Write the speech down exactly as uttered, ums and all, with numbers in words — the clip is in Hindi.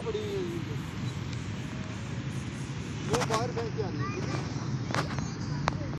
पड़ी हुई है, वो बाहर फेंक के आ रही है।